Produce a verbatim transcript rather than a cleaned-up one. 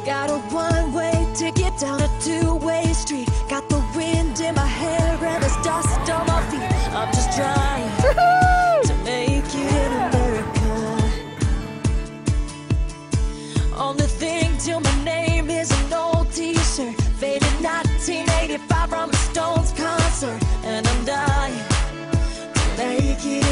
Got a one-way ticket down a two-way street. Got the wind in my hair and there's dust on my feet. I'm just trying to make it in America. Only thing till my name is an old t-shirt, faded nineteen eighty-five from a Stones concert. And I'm dying to make it